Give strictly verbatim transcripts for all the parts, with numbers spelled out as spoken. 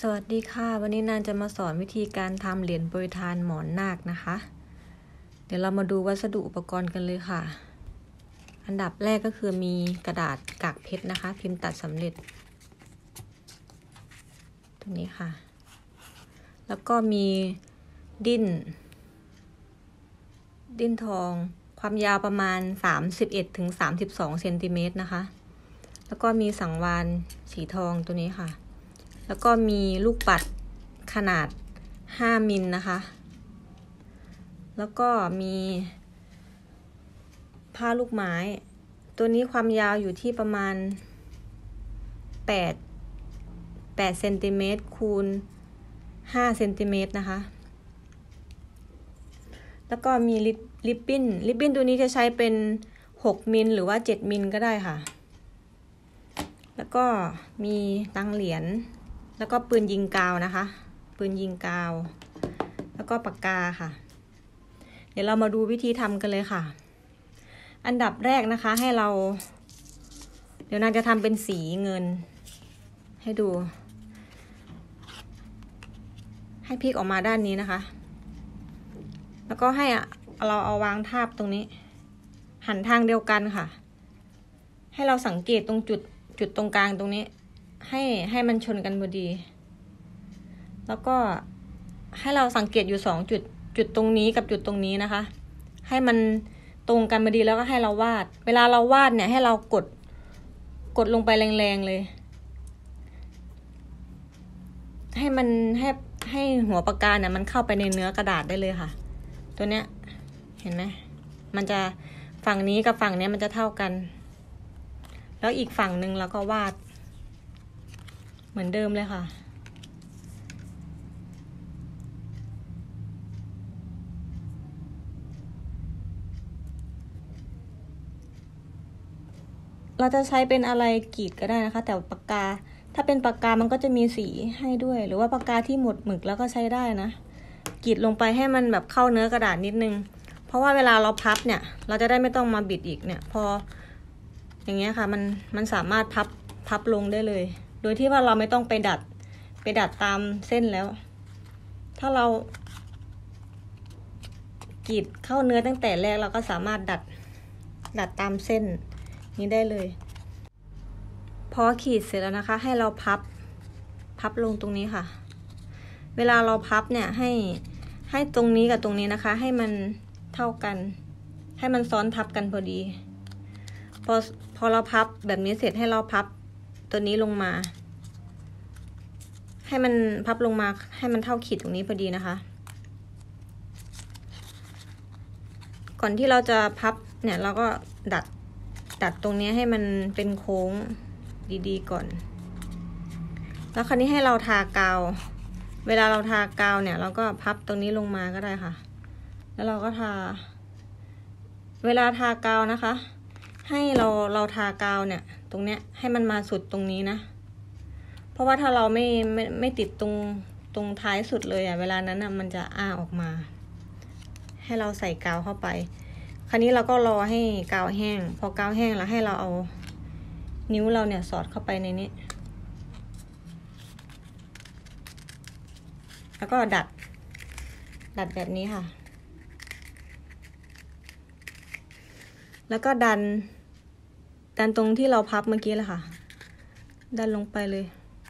สวัสดีค่ะวันนี้นางจะมาสอนวิธีการทำเหรียญโปรยทานหมอนนาคนะคะเดี๋ยวเรามาดูวัสดุอุปกรณ์กันเลยค่ะอันดับแรกก็คือมีกระดาษกากเพชรนะคะพิมพ์ตัดสำเร็จตรงนี้ค่ะแล้วก็มีดิ้นดิ้นทองความยาวประมาณสามสิบเอ็ดถึงสามสิบสองเซนติเมตรนะคะแล้วก็มีสังวาลสีทองตัวนี้ค่ะแล้วก็มีลูกปัดขนาดห้ามิลนะคะแล้วก็มีผ้าลูกไม้ตัวนี้ความยาวอยู่ที่ประมาณแปด แปดเซนติเมตรคูณห้าเซนติเมตรนะคะแล้วก็มีริบบิ้นริบบิ้นตัวนี้จะใช้เป็นหกมิลหรือว่าเจ็ดมิลก็ได้ค่ะแล้วก็มีตังเหรียญแล้วก็ปืนยิงกาวนะคะปืนยิงกาวแล้วก็ปากกาค่ะเดี๋ยวเรามาดูวิธีทำกันเลยค่ะอันดับแรกนะคะให้เราเดี๋ยวนางจะทำเป็นสีเงินให้ดูให้พลิกออกมาด้านนี้นะคะแล้วก็ให้เราเอาวางทาบตรงนี้หันทางเดียวกันค่ะให้เราสังเกตตรงจุดจุดตรงกลางตรงนี้ให้ให้มันชนกันพอดีแล้วก็ให้เราสังเกตอยู่สองจุดจุดตรงนี้กับจุดตรงนี้นะคะให้มันตรงกันพอดีแล้วก็ให้เราวาดเวลาเราวาดเนี่ยให้เรากดกดลงไปแรงๆเลยให้มันให้ให้หัวปากกาเนี่ยมันเข้าไปในเนื้อกระดาษได้เลยค่ะตัวเนี้ยเห็นไหมมันจะฝั่งนี้กับฝั่งนี้มันจะเท่ากันแล้วอีกฝั่งหนึ่งเราก็วาดเหมือนเดิมเลยค่ะเราจะใช้เป็นอะไรกรีดก็ได้นะคะแต่ปากกาถ้าเป็นปากกามันก็จะมีสีให้ด้วยหรือว่าปากกาที่หมดหมึกแล้วก็ใช้ได้นะกรีดลงไปให้มันแบบเข้าเนื้อกระดาษนิดนึงเพราะว่าเวลาเราพับเนี่ยเราจะได้ไม่ต้องมาบิดอีกเนี่ยพออย่างเงี้ยค่ะมันมันสามารถพับพับลงได้เลยโดยที่ว่าเราไม่ต้องไปดัดไปดัดตามเส้นแล้วถ้าเรากรีดเข้าเนื้อตั้งแต่แรกเราก็สามารถดัดดัดตามเส้นนี้ได้เลยพอขีดเสร็จแล้วนะคะให้เราพับพับลงตรงนี้ค่ะเวลาเราพับเนี่ยให้ให้ตรงนี้กับตรงนี้นะคะให้มันเท่ากันให้มันซ้อนทับกันพอดีพอพอเราพับแบบนี้เสร็จให้เราพับตัวนี้ลงมาให้มันพับลงมาให้มันเท่าขีดตรงนี้พอดีนะคะก่อนที่เราจะพับเนี่ยเราก็ดัดดัดตรงนี้ให้มันเป็นโค้งดีๆก่อนแล้วคราวนี้ให้เราทากาวเวลาเราทากาวเนี่ยเราก็พับตรงนี้ลงมาก็ได้ค่ะแล้วเราก็ทาเวลาทากาวนะคะให้เราเราทากาวเนี่ยตรงเนี้ยให้มันมาสุดตรงนี้นะเพราะว่าถ้าเราไม่ไม่ไม่ติดตรงตรงท้ายสุดเลยอ่ะเวลานั้นอ่ะมันจะอ้าออกมาให้เราใส่กาวเข้าไปคราวนี้เราก็รอให้กาวแห้งพอกาวแห้งแล้วให้เราเอานิ้วเราเนี่ยสอดเข้าไปในนี้แล้วก็ดัดดัดแบบนี้ค่ะแล้วก็ดันดันตรงที่เราพับเมื่อกี้แหละค่ะดันลงไปเลย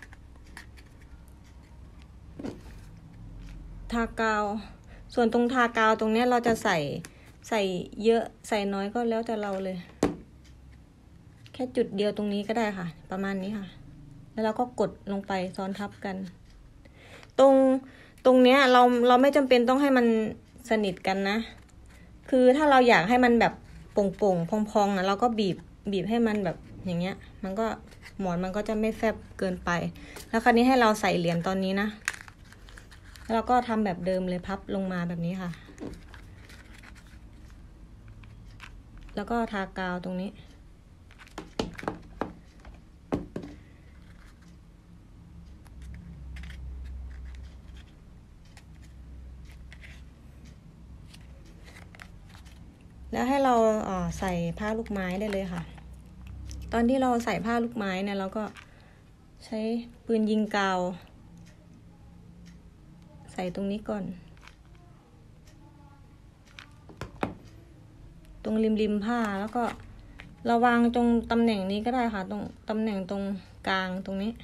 ทากาวส่วนตรงทากาวตรงนี้เราจะใส่ใส่เยอะใส่น้อยก็แล้วแต่เราเลยแค่จุดเดียวตรงนี้ก็ได้ค่ะประมาณนี้ค่ะแล้วเราก็กดลงไปซ้อนทับกันตรงตรงเนี้ยเราเราไม่จำเป็นต้องให้มันสนิทกันนะคือถ้าเราอยากให้มันแบบโป่งๆพองๆนะเราก็บีบบีบให้มันแบบอย่างเงี้ยมันก็หมอนมันก็จะไม่แฟบเกินไปแล้วคราวนี้ให้เราใส่เหรียญตอนนี้นะแล้วเราก็ทำแบบเดิมเลยพับลงมาแบบนี้ค่ะแล้วก็ทากาวตรงนี้แล้วให้เราเอ่อใส่ผ้าลูกไม้ได้เลยค่ะตอนที่เราใส่ผ้าลูกไม้เนี่ยเราก็ใช้ปืนยิงกาวส่ตรงนี้ก่อนตรงริมริมผ้าแล้วก็ระวางตรงตำแหน่งนี้ก็ได้ค่ะตรงตำแหน่งตรงกลางตรงนี้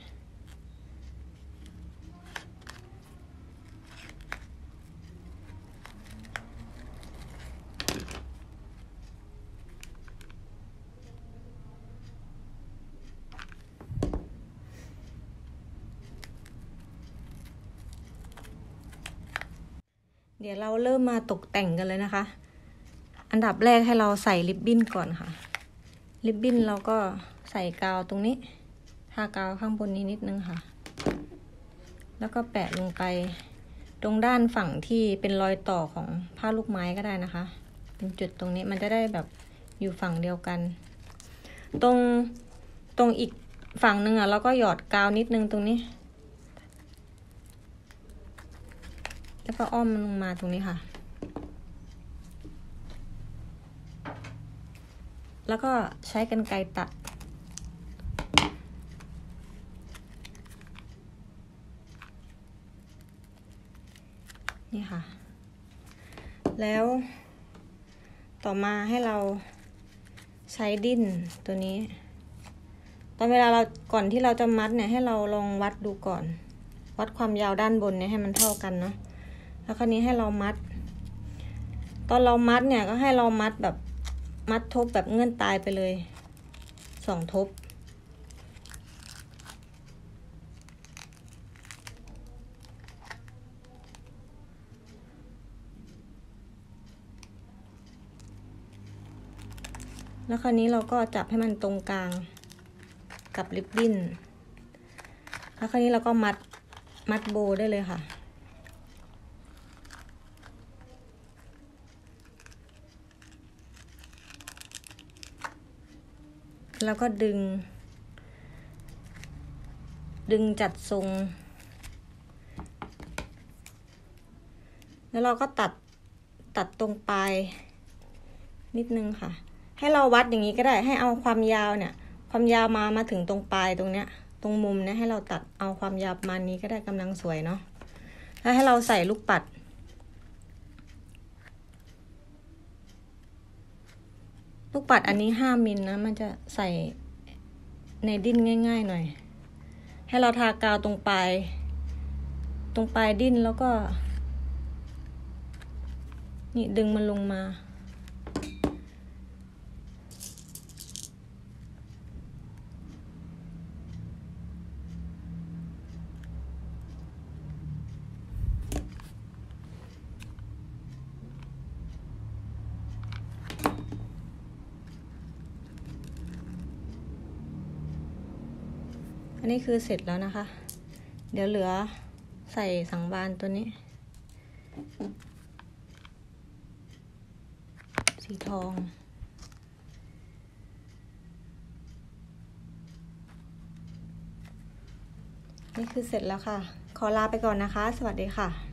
เดี๋ยวเราเริ่มมาตกแต่งกันเลยนะคะอันดับแรกให้เราใส่ริบบิ้นก่อนค่ะริบบิ้นเราก็ใส่กาวตรงนี้ทากาวข้างบนนี้นิดนึงค่ะแล้วก็แปะลงไปตรงด้านฝั่งที่เป็นรอยต่อของผ้าลูกไม้ก็ได้นะคะเป็นจุดตรงนี้มันจะได้แบบอยู่ฝั่งเดียวกันตรงตรงอีกฝั่งหนึ่งอ่ะเราก็หยอดกาวนิดนึงตรงนี้แล้วก็อ้อมมันลงมาตรงนี้ค่ะแล้วก็ใช้กรรไกรตัดนี่ค่ะแล้วต่อมาให้เราใช้ดิ้นตัวนี้ตอนเวลาเราก่อนที่เราจะมัดเนี่ยให้เราลองวัดดูก่อนวัดความยาวด้านบนเนี่ยให้มันเท่ากันเนาะแล้วคราวนี้ให้เรามัดตอนเรามัดเนี่ยก็ให้เรามัดแบบมัดทบแบบเงื่อนตายไปเลยสองทบแล้วคราวนี้เราก็จับให้มันตรงกลางกับริบบิ้นแล้วคราวนี้เราก็มัดมัดโบได้เลยค่ะแล้วก็ดึงดึงจัดทรงแล้วเราก็ตัดตัดตรงปลายนิดนึงค่ะให้เราวัดอย่างนี้ก็ได้ให้เอาความยาวเนี่ยความยาวมามาถึงตรงปลายตรงเนี้ยตรงมุมเนี่ยให้เราตัดเอาความยาวประมาณนี้ก็ได้กำลังสวยเนาะแล้วให้เราใส่ลูกปัดลูกปัดอันนี้ห้ามิลนะมันจะใส่ในดิ้นง่ายๆหน่อยให้เราทากาวตรงปลายตรงปลายดิ้นแล้วก็นี่ดึงมันลงมาอันนี้คือเสร็จแล้วนะคะเดี๋ยวเหลือใส่สังวาลตัวนี้สีทองนี่คือเสร็จแล้วค่ะขอลาไปก่อนนะคะสวัสดีค่ะ